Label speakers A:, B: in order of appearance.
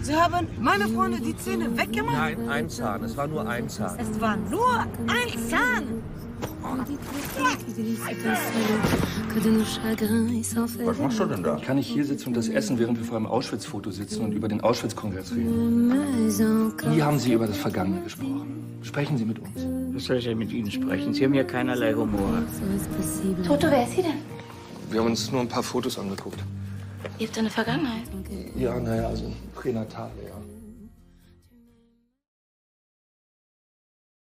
A: Sie haben meine Freunde die Zähne weggemacht?
B: Nein, ein Zahn. Es war nur ein Zahn.
A: Es war nur ein Zahn.
C: Was machst du denn da?
D: Kann ich hier sitzen und das essen, während wir vor einem Auschwitz-Foto sitzen und über den Auschwitz-Kongress reden? Wie haben Sie über das Vergangene gesprochen? Sprechen Sie mit uns.
E: Was soll ich denn mit Ihnen sprechen? Sie haben ja keinerlei Humor.
F: Toto, wer ist sie denn?
D: Wir haben uns nur ein paar Fotos angeguckt.
F: Ihr habt eine Vergangenheit.
D: Ja, naja, also pränatal, ja.